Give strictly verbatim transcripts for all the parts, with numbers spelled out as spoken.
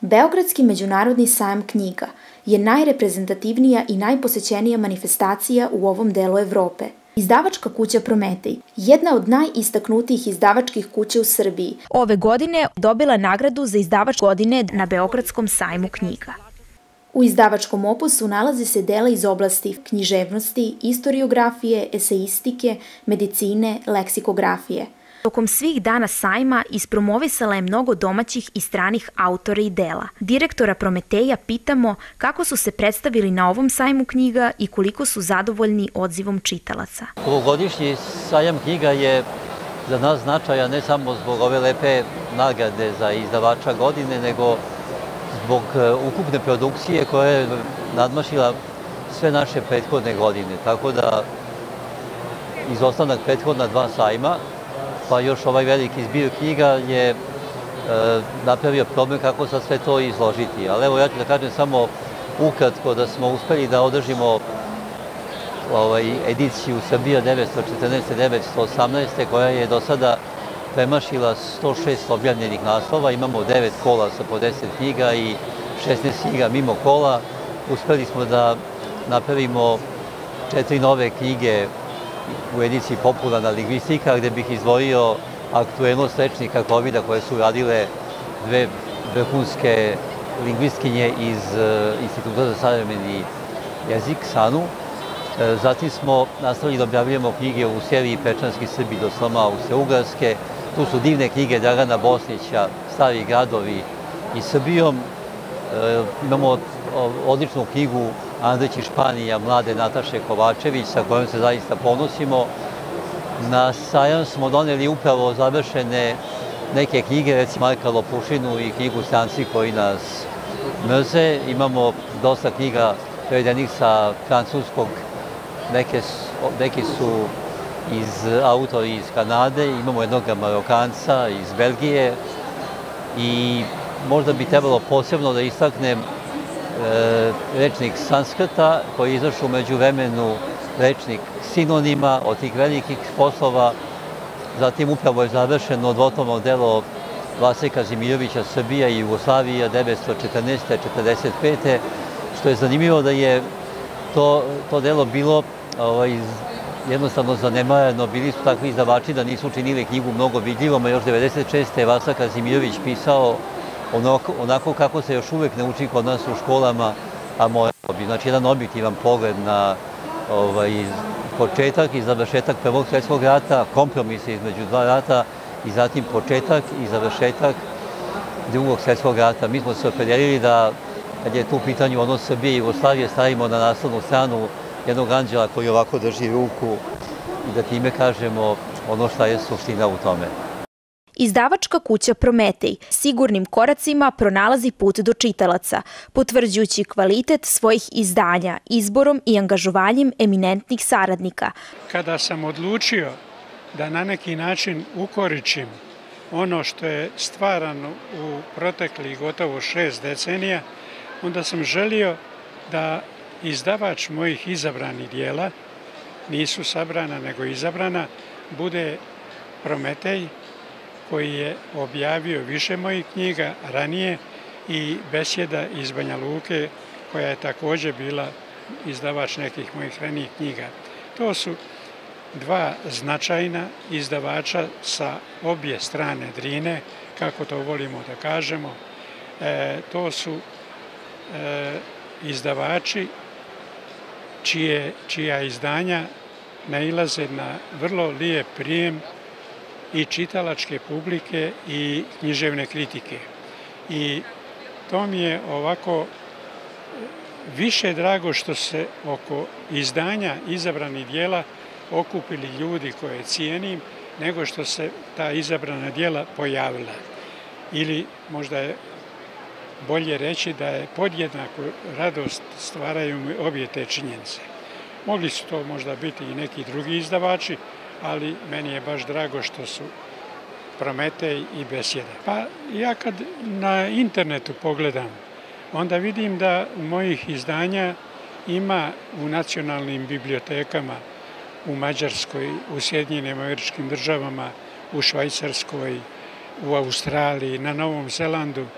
Beogradski međunarodni sajam knjiga je najreprezentativnija i najposećenija manifestacija u ovom delu Evrope. Izdavačka kuća Prometej, jedna od najistaknutijih izdavačkih kuća u Srbiji, ove godine dobila nagradu za izdavač godine na Beogradskom sajmu knjiga. U izdavačkom opusu nalaze se dela iz oblasti književnosti, istoriografije, eseistike, medicine, leksikografije. Tokom svih dana sajma ispromovisala je mnogo domaćih i stranih autora i dela. Direktora Prometeja pitamo kako su se predstavili na ovom sajmu knjiga i koliko su zadovoljni odzivom čitalaca. Ovogodišnji sajam knjiga je za nas značajan ne samo zbog ove lepe nagrade za izdavača godine, nego zbog ukupne produkcije koja je nadmašila sve naše prethodne godine. Tako da izostanak prethodna dva sajma, pa još ovaj veliki zbir knjiga je napravio problem kako sad sve to izložiti. Ali evo ja ću da kažem samo ukratko da smo uspeli da održimo ediciju Srbija devetsto četrnaeste do devetsto osamnaeste koja je do sada premašila sto šest objavljenih naslova. Imamo devet kola sa po deset knjiga i šesnaest knjiga mimo kola. Uspeli smo da napravimo četiri nove knjige u ediciji Popularna lingvistika, gde bih izdvojio aktuelnost rečnika Kovida koje su radile dve vrhunske lingvistkinje iz Instituta za savremeni jezik, SANU. Zatim smo nastavili da objavljujemo knjige u seriji Pečanski Srbi do sloma Austro-Ugarske. Tu su divne knjige Dragana Bosnića, Stari gradovi i Srbijom. Imamo odličnu knjigu Andrić i Španija, mlade Nataše Kovačević, sa kojom se zaista ponosimo. Na sajam smo doneli upravo završene neke knjige, recimo Marka Lopušinu i knjigu Stranci koji nas mrze. Imamo dosta knjiga prevedenih sa francuskog, neki su iz autori iz Kanade, imamo jednog Marokanca iz Belgije i možda bi trebalo posebno da istaknem rečnik Sanskrta koji je izašao umeđu vremenu rečnik sinonima od tih velikih poslova. Zatim upravo je završeno dvotomno delo Vase Kazimirovića Srbija i Jugoslavija devetsto četrnaeste do četrdeset pete. Što je zanimljivo da je to delo bilo jednostavno zanemareno. Bili su takvi izdavači da nisu učinili knjigu mnogo vidljivom, a još devedeset šeste je Vasa Kazimirović pisao onako kako se još uvek ne uči kod nas u školama, a moralo bi. Znači, jedan objektivan pogled na početak i završetak Prvog svjetskog rata, kompromise između dva rata i zatim početak i završetak Drugog svjetskog rata. Mi smo se opredelili da, kad je tu u pitanju odnos Srbije i Jugoslavije, stavimo na naslovnu stranu jednog anđela koji ovako drži ruku i da time kažemo ono šta je suština u tome. Izdavačka kuća Prometej sigurnim koracima pronalazi put do čitalaca, potvrđujući kvalitet svojih izdanja, izborom i angažovanjem eminentnih saradnika. Kada sam odlučio da na neki način ukoričim ono što je stvarano u proteklih gotovo šest decenija, onda sam želio da izdavač mojih izabranih dijela, nisu sabrana nego izabrana, bude Prometej, koji je objavio više mojih knjiga ranije i Besjeda iz Banja Luke, koja je također bila izdavač nekih mojih ranijih knjiga. To su dva značajna izdavača sa obje strane Drine, kako to volimo da kažemo. To su izdavači čija izdanja nailaze na vrlo lijep prijem i čitalačke publike i književne kritike. I to mi je ovako više drago što se oko izdanja izabranih dijela okupili ljudi koje cijenim, nego što se ta izabrana dijela pojavila. Ili možda je bolje reći da je podjednaku radost stvaraju mi obje te činjenice. Mogli su to možda biti i neki drugi izdavači, ali meni je baš drago što su Prometej i Besjeda. Pa ja kad na internetu pogledam, onda vidim da mojih izdanja ima u nacionalnim bibliotekama u Mađarskoj, u Sjedinjenim Američkim Državama, u Švajcarskoj, u Australiji, na Novom Zelandu.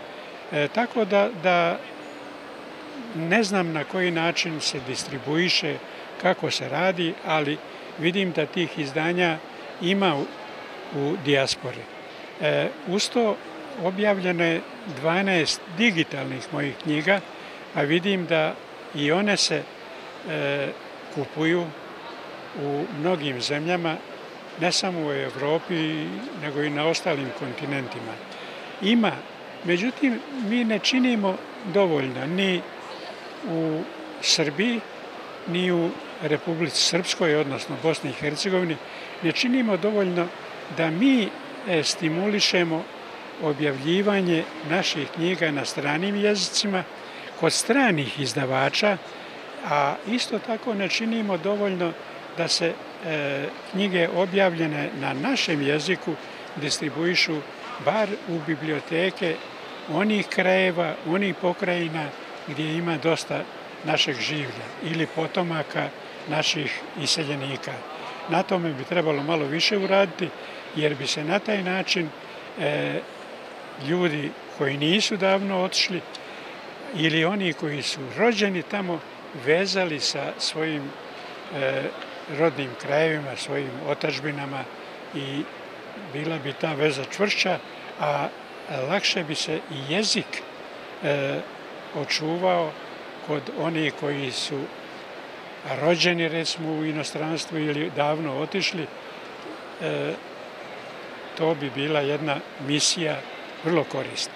E, tako da, da ne znam na koji način se distribuiše, kako se radi, ali vidim da tih izdanja ima u, u dijaspori. E, uz to objavljeno je dvanaest digitalnih mojih knjiga, a vidim da i one se e, kupuju u mnogim zemljama, ne samo u Evropi, nego i na ostalim kontinentima. Ima, međutim, mi ne činimo dovoljno ni u Srbiji, ni u Republici Srpskoj, odnosno Bosni i Hercegovini, ne činimo dovoljno da mi stimulišemo objavljivanje naših knjiga na stranim jezicima kod stranih izdavača, a isto tako ne činimo dovoljno da se e, knjige objavljene na našem jeziku distribuišu bar u biblioteke onih krajeva, onih pokrajina gdje ima dosta našeg življa ili potomaka naših iseljenika. Na tome bi trebalo malo više uraditi, jer bi se na taj način e, ljudi koji nisu davno otišli ili oni koji su rođeni tamo vezali sa svojim e, rodnim krajevima, svojim otadžbinama i bila bi ta veza čvršća, a lakše bi se i jezik e, očuvao kod onih koji su rođeni, recimo, u inostranstvu ili davno otišli. E, to bi bila jedna misija vrlo korisna.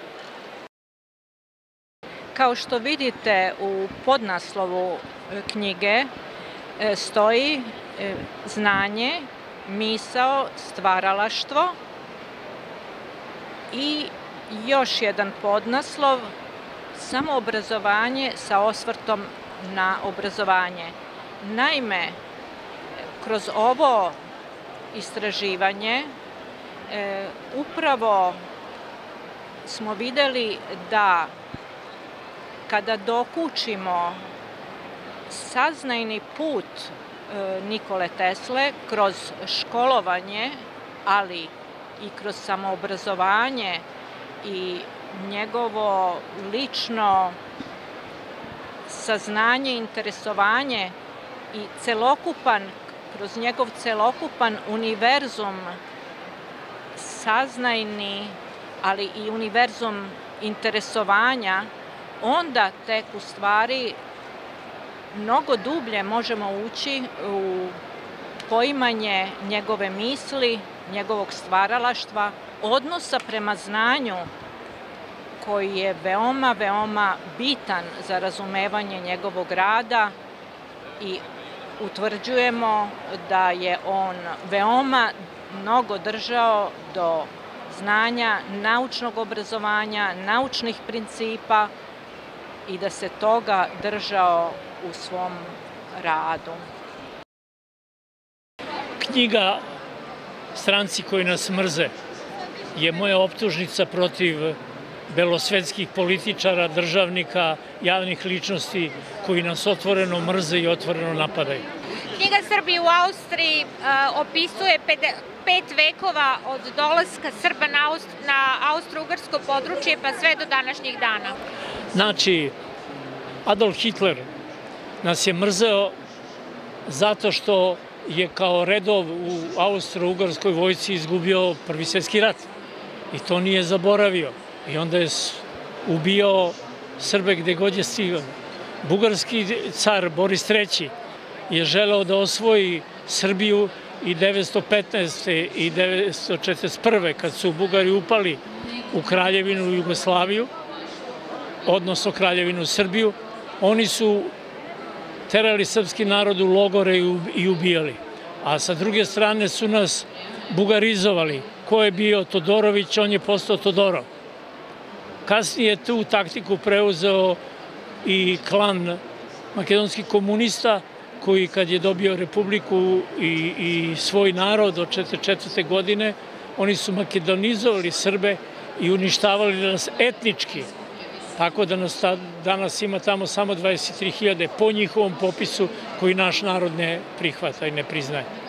Kao što vidite u podnaslovu knjige stoji znanje, misao, stvaralaštvo i još jedan podnaslov, samoobrazovanje sa osvrtom na obrazovanje. Naime, kroz ovo istraživanje e, upravo smo videli da kada dokučimo saznajni put e, Nikole Tesle kroz školovanje, ali i kroz samoobrazovanje i njegovo lično saznanje, interesovanje i celokupan, kroz njegov celokupan univerzum saznajni, ali i univerzum interesovanja, onda tek u stvari mnogo dublje možemo ući u poimanje njegove misli, njegovog stvaralaštva, odnosa prema znanju koji je veoma, veoma bitan za razumevanje njegovog rada i utvrđujemo da je on veoma mnogo držao do znanja, naučnog obrazovanja, naučnih principa i da se toga držao u svom radu. Knjiga Stranci koji nas mrze je moja optužnica protiv belosvetskih političara, državnika, javnih ličnosti koji nas otvoreno mrze i otvoreno napadaju. Knjiga Srbi u Austriji uh, opisuje pet vekova od dolaska Srba na, Aust na austro-ugarsko područje pa sve do današnjih dana. Znači, Adolf Hitler nas je mrzeo zato što je kao redov u austro-ugarskoj vojsci izgubio Prvi svjetski rat. I to nije zaboravio. I onda je ubijao Srbe gde god je stigao. Bugarski car Boris treći je želeo da osvoji Srbiju i devetsto petnaeste. i devetsto četrdeset prve. kad su Bugari upali u Kraljevinu Jugoslaviju, odnosno Kraljevinu Srbiju, oni su terali srpski narod u logore i ubijali. A sa druge strane su nas bugarizovali. Ko je bio Todorović, on je postao Todorov. Kasnije tu taktiku preuzeo i klan makedonskih komunista, koji kad je dobio republiku i, i svoj narod od četrdeset četvrte. godine, oni su makedonizovali Srbe i uništavali nas etnički. Tako da nas ta, danas ima tamo samo dvadeset tri hiljade po njihovom popisu koji naš narod ne prihvata i ne priznaje.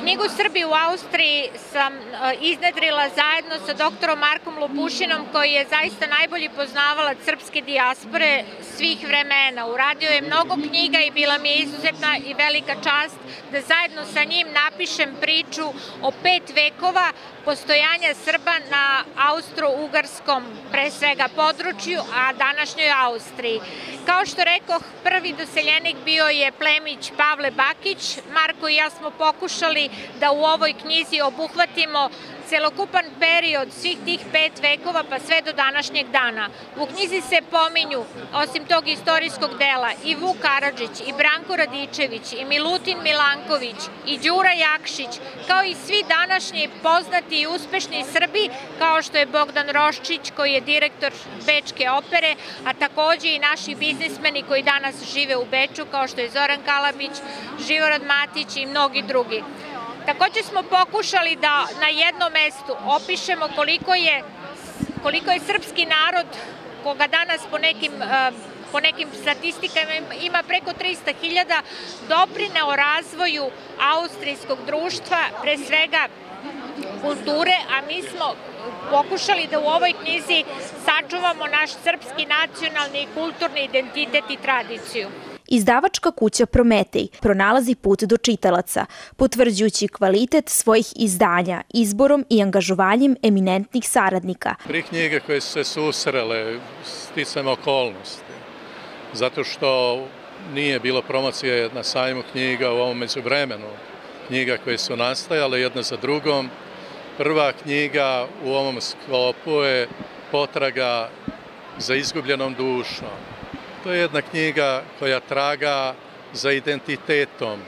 Knjigu Srbi u Austriji sam iznedrila zajedno sa doktorom Markom Lupušinom, koji je zaista najbolji poznavalac srpske dijaspore svih vremena. Uradio je mnogo knjiga i bila mi je izuzetna i velika čast da zajedno sa njim napišem priču o pet vekova postojanja Srba na austro-ugarskom, pre svega, području, a današnjoj Austriji. Kao što rekoh, prvi doseljenik bio je plemić Pavle Bakić. Marko i ja smo pokušali da u ovoj knjizi obuhvatimo celokupan period svih tih pet vekova pa sve do današnjeg dana. U knjizi se pominju, osim tog istorijskog dela, i Vuk Karadžić, i Branko Radičević, i Milutin Milanković, i Đura Jakšić, kao i svi današnji poznati i uspešni Srbi, kao što je Bogdan Roščić, koji je direktor Bečke opere, a takođe i naši biznismeni koji danas žive u Beču, kao što je Zoran Kalabić, Živorad Matić i mnogi drugi. Takođe smo pokušali da na jednom mestu opišemo koliko je, koliko je srpski narod, koga danas po nekim, po nekim statistikama ima preko trista hiljada, doprineo razvoju austrijskog društva, pre svega kulture, a mi smo pokušali da u ovoj knjizi sačuvamo naš srpski nacionalni i kulturni identitet i tradiciju. Izdavačka kuća Prometej pronalazi put do čitalaca, potvrđujući kvalitet svojih izdanja, izborom i angažovanjem eminentnih saradnika. Tri knjige koje su se susrele sticajem okolnosti, zato što nije bilo promocije na sajmu knjiga u ovom međuvremenu. Knjiga koje su nastajale jedna za drugom. Prva knjiga u ovom sklopu je Potraga za izgubljenom dušom. To je jedna knjiga koja traga za identitetom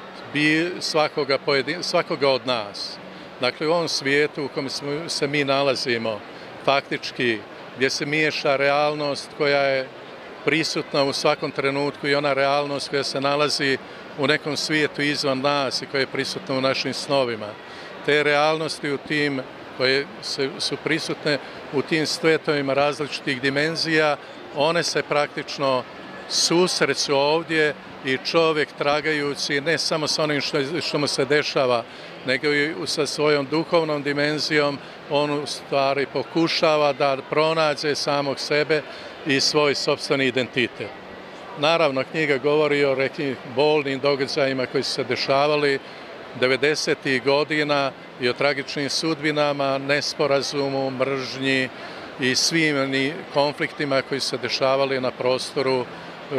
svakoga, svakoga od nas. Dakle, u ovom svijetu u kojem se mi nalazimo, faktički, gdje se miješa realnost koja je prisutna u svakom trenutku i ona realnost koja se nalazi u nekom svijetu izvan nas i koja je prisutna u našim snovima. Te realnosti u tim koje su prisutne u tim svetovima različitih dimenzija, one se praktično susreću ovdje i čovjek tragajući ne samo sa onim što, što mu se dešava, nego i sa svojom duhovnom dimenzijom, on u stvari pokušava da pronađe samog sebe i svoj sopstveni identitet. Naravno, knjiga govori o nekim bolnim događajima koji su se dešavali devedesetih godina i o tragičnim sudbinama, nesporazumu, mržnji i svim konfliktima koji su se dešavali na prostoru e,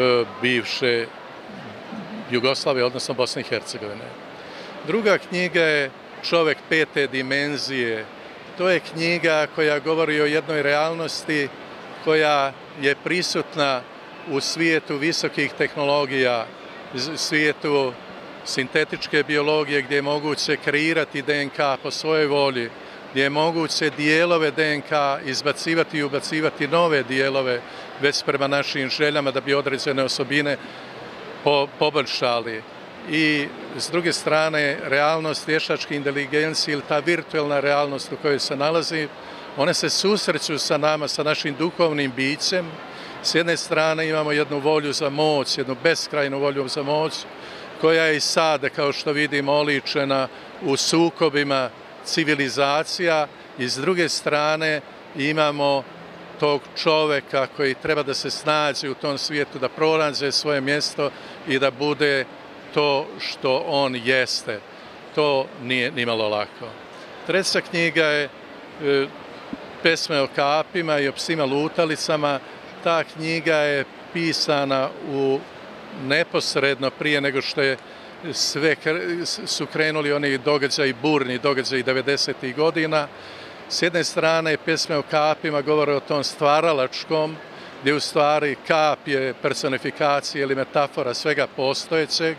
bivše Jugoslavije, odnosno Bosne i Hercegovine. Druga knjiga je Čovek pete dimenzije. To je knjiga koja govori o jednoj realnosti koja je prisutna u svijetu visokih tehnologija, svijetu sintetičke biologije gdje je moguće kreirati D N K po svojoj volji, gdje je moguće dijelove D N K izbacivati i ubacivati nove dijelove već prema našim željama da bi određene osobine poboljšali. I s druge strane, realnost vještačke inteligencije ili ta virtualna realnost u kojoj se nalazi, one se susreću sa nama, sa našim duhovnim bićem. S jedne strane imamo jednu volju za moć, jednu beskrajnu volju za moć, koja je i sada, kao što vidimo, oličena u sukobima civilizacija, i s druge strane imamo tog čoveka koji treba da se snađe u tom svijetu, da pronađe svoje mjesto i da bude to što on jeste. To nije nimalo lako. Treća knjiga je e, Pesme o kapima i o psima lutalicama. Ta knjiga je pisana u neposredno prije nego što je sve su krenuli oni događaji, burni događaji devedesetih godina. S jedne strane, Pesme o kapima govore o tom stvaralačkom, gdje u stvari kap je personifikacija ili metafora svega postojećeg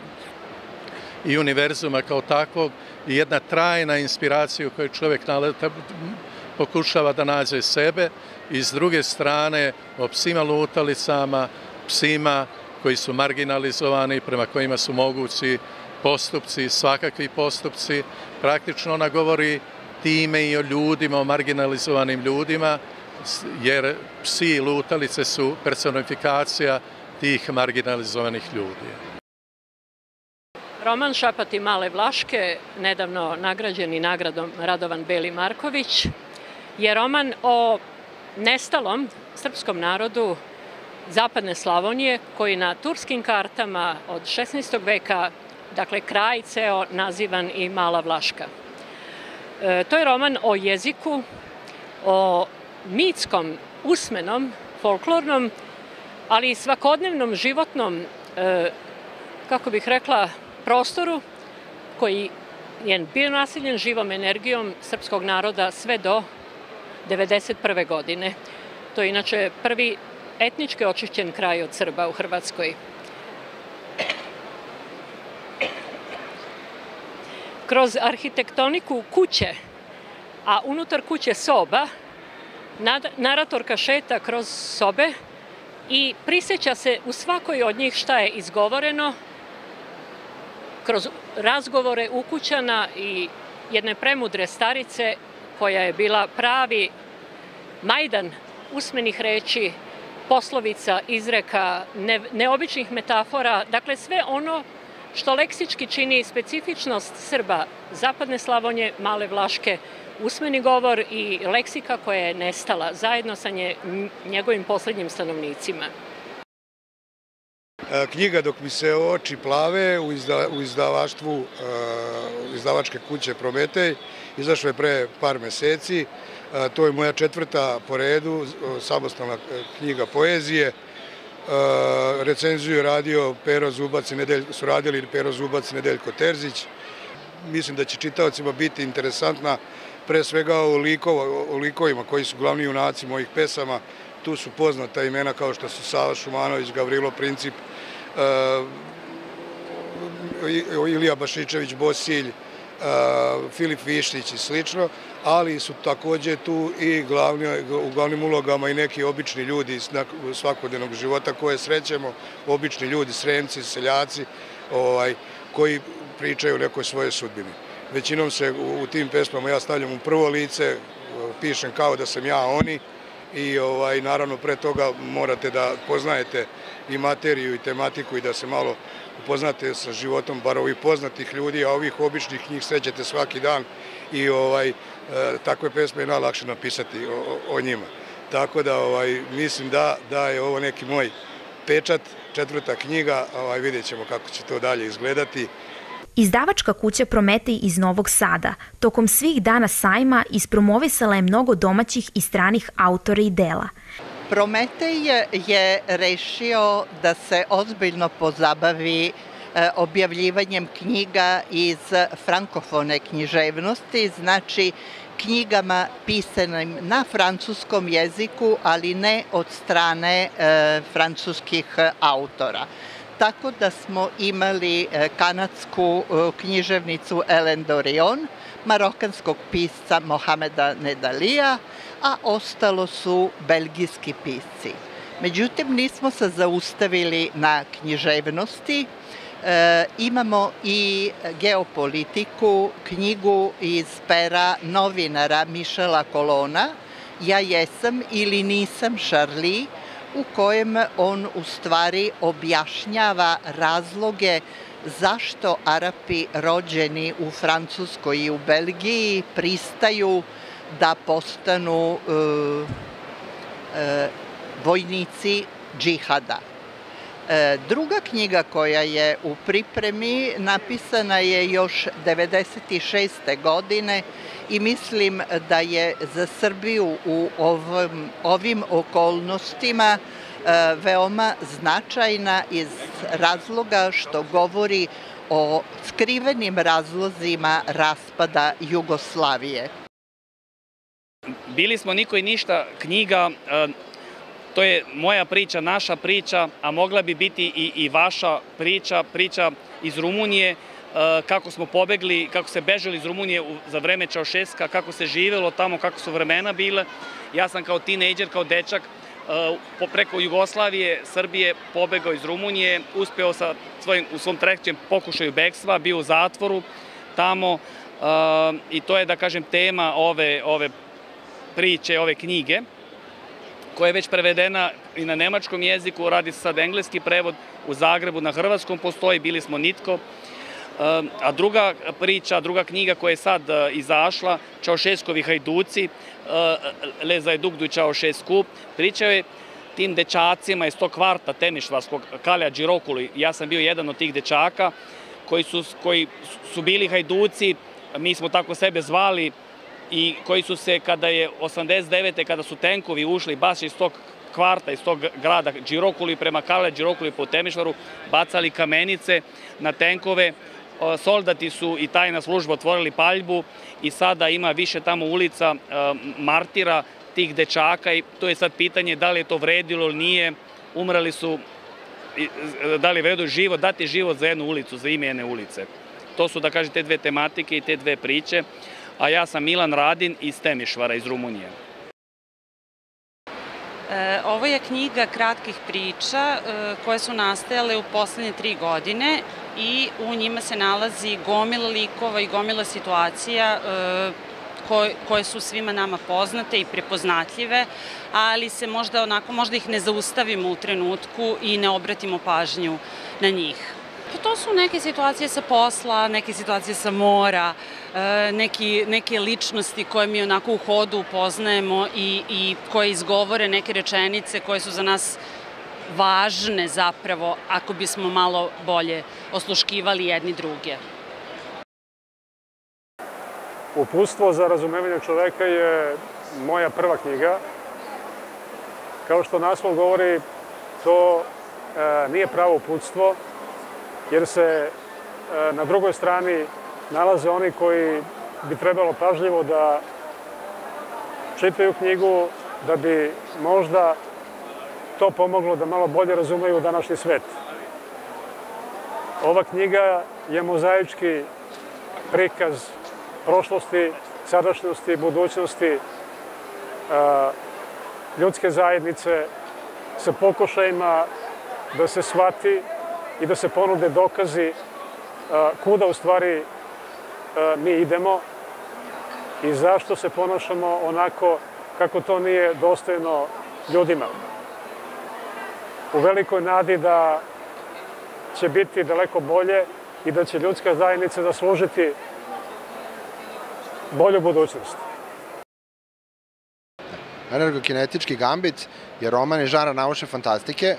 i univerzuma kao takvog i jedna trajna inspiracija u kojoj čovjek pokušava da nađe sebe, i s druge strane o psima lutalicama, psima koji su marginalizovani, prema kojima su mogući postupci, svakakvi postupci. Praktično ona govori time i o ljudima, o marginalizovanim ljudima, jer psi i lutalice su personifikacija tih marginalizovanih ljudi. roman Šapati male Vlaške, nedavno nagrađeni nagradom Radovan Beli Marković, je roman o nestalom srpskom narodu Zapadne Slavonije, koji na turskim kartama od šesnaestog veka, dakle kraj ceo, nazivan i Mala Vlaška. E, to je roman o jeziku, o mitskom, usmenom, folklornom, ali i svakodnevnom životnom, e, kako bih rekla, prostoru koji je bio naseljen živom energijom srpskog naroda sve do devedeset prve godine. To je inače prvi etnički očišćen kraj od Srba u Hrvatskoj. Kroz arhitektoniku kuće, a unutar kuće soba, naratorka šeta kroz sobe i prisjeća se u svakoj od njih šta je izgovoreno kroz razgovore ukućana i jedne premudre starice koja je bila pravi majdan usmenih reči, poslovica, izreka, ne, neobičnih metafora, dakle sve ono što leksički čini specifičnost Srba Zapadne Slavonije, Male Vlaške, usmeni govor i leksika koja je nestala zajedno sa nje, njegovim poslednjim stanovnicima. Knjiga Dok mi se oči plave u, izda, u izdavaštvu uh, izdavačke kuće Prometej izašla je pre par meseci. Uh, to je moja četvrta po redu samostalna knjiga poezije. Uh, recenziju je radio Pero Zubac i Nedelj, su radili Pero Zubac i Nedeljko Terzić. Mislim da će čitaocima biti interesantna pre svega o, likova, o likovima koji su glavni junaci mojih pesama. Tu su poznata imena kao što su Sava Šumanović, Gavrilo Princip, uh, Ilija Bašičević, Bosilj, uh, Filip Vištić i slično, ali su takođe tu i glavni, u glavnim ulogama i neki obični ljudi iz svakodnevnog života koje srećemo, obični ljudi, Sremci, seljaci, ovaj, koji pričaju o nekoj svojoj sudbini. Većinom se u, u tim pesmama ja stavljam u prvo lice, pišem kao da sam ja oni, i ovaj, naravno pre toga morate da poznajete i materiju i tematiku i da se malo upoznate sa životom bar ovih poznatih ljudi, a ovih običnih njih srećete svaki dan i ovaj, e, takve pesme je najlakše napisati o, o njima. Tako da ovaj, mislim da, da je ovo neki moj pečat, četvrta knjiga, ovaj, vidjet ćemo kako će to dalje izgledati. Izdavačka kuća Prometej iz Novog Sada tokom svih dana sajma ispromovisala je mnogo domaćih i stranih autora i dela. Prometej je rešio da se ozbiljno pozabavi objavljivanjem knjiga iz frankofone književnosti, znači knjigama pisanim na francuskom jeziku, ali ne od strane francuskih autora. Tako da smo imali kanadsku književnicu Ellen Dorion, marokanskog pisca Mohameda Nedalija, a ostalo su belgijski pisci. Međutim, nismo se zaustavili na književnosti. E, imamo i geopolitiku, knjigu iz pera novinara Mišela Kolona, Ja jesam ili nisam Charlie, u kojem on u stvari objašnjava razloge zašto Arapi rođeni u Francuskoj i u Belgiji pristaju da postanu uh, uh, vojnici džihada. Uh, druga knjiga koja je u pripremi napisana je još devedeset šeste godine i mislim da je za Srbiju u ovim, ovim okolnostima uh, veoma značajna iz razloga što govori o skrivenim razlozima raspada Jugoslavije. Bili smo Niko i ništa knjiga, to je moja priča, naša priča, a mogla bi biti i, i vaša priča, priča iz Rumunije, kako smo pobegli, kako se bežali iz Rumunije za vreme Čaušeska, kako se živelo tamo, kako su vremena bile. Ja sam kao tinejdžer, kao dečak, preko Jugoslavije, Srbije pobegao iz Rumunije, uspeo sa svojim, u svom trećem pokušaju bekstva, bio u zatvoru tamo i to je, da kažem, tema ove, ove priče, ove knjige, koja je već prevedena i na nemačkom jeziku, radi se sad engleski prevod, u Zagrebu na hrvatskom postoji, Bili smo nitko. A druga priča, druga knjiga koja je sad izašla, Čaušeskovi hajduci, Le Zajduk du Čaušesku, pričao je tim dečacima iz tog kvarta Temišvarskog, Kalja Đirokuli. Ja sam bio jedan od tih dečaka koji su, koji su bili hajduci, mi smo tako sebe zvali, i koji su se, kada je osamdeset devete kada su tenkovi ušli baš iz tog kvarta, iz tog grada Đirokuli prema Kalja Đirokuli po Temišvaru, bacali kamenice na tenkove. Soldati su i tajna služba otvorili paljbu i sada ima više tamo ulica martira tih dečaka i to je sad pitanje da li je to vredilo ili nije. Umrali su, da li je vredio život, dati život za jednu ulicu, za ime jedne ulice. To su, da kažem, te dve tematike i te dve priče. A ja sam Milan Radin iz Temišvara, iz Rumunije. Ovo je knjiga kratkih priča koje su nastajale u poslednje tri godine i u njima se nalazi gomila likova i gomila situacija koje su svima nama poznate i prepoznatljive, ali se možda onako, možda ih ne zaustavimo u trenutku i ne obratimo pažnju na njih. To su neke situacije sa posla, neke situacije sa mora, neke ličnosti koje mi onako u hodu upoznajemo i koje izgovore neke rečenice koje su za nas važne zapravo ako bismo malo bolje osluškivali jedni druge. Uputstvo za razumevanje čoveka je moja prva knjiga. Kao što naslov govori, to nije pravo uputstvo, jer se na drugoj strani nalaze oni koji bi trebalo pažljivo da čitaju knjigu, da bi možda to pomoglo da malo bolje razumeju današnji svet. Ova knjiga je mozaički prikaz prošlosti, sadašnjosti, budućnosti ljudske zajednice sa pokušajima da se shvati i da se ponude dokazi kuda u stvari mi idemo i zašto se ponašamo onako kako to nije dostojno ljudima. U velikoj nadi da će biti daleko bolje i da će ljudska zajednica zaslužiti bolju budućnost. Energokinetički gambit je roman iz žanra naučne fantastike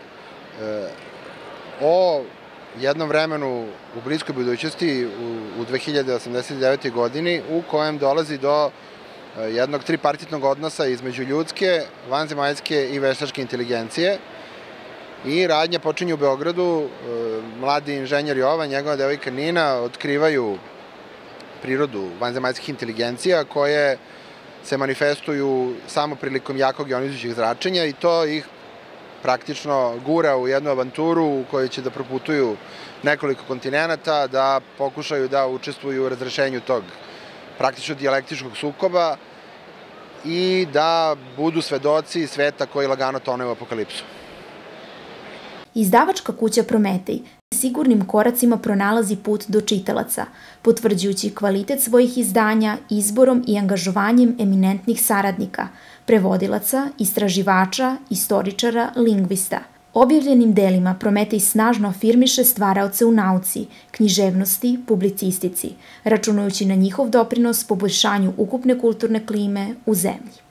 o jednom vremenu u bliskoj budućnosti u dve hiljade osamdeset devete. godini u kojem dolazi do jednog tripartitnog odnosa između ljudske, vanzemaljske i veštačke inteligencije. I radnja počinje u Beogradu, mladi inženjer Jovan, njegova devojka Nina otkrivaju prirodu vanzemaljskih inteligencija koje se manifestuju samo prilikom jakog jonizujućeg zračenja i to ih praktično gura u jednu avanturu u kojoj će da proputuju nekoliko kontinenta, da pokušaju da učestvuju u razrešenju tog praktično dijalektičkog sukoba i da budu svedoci sveta koji lagano tone u apokalipsu. Izdavačka kuća Prometej sigurnim koracima pronalazi put do čitalaca, potvrđujući kvalitet svojih izdanja izborom i angažovanjem eminentnih saradnika, prevodilaca, istraživača, istoričara, lingvista. Objavljenim delima Prometej snažno afirmiše stvaraoce u nauci, književnosti, publicistici, računajući na njihov doprinos poboljšanju ukupne kulturne klime u zemlji.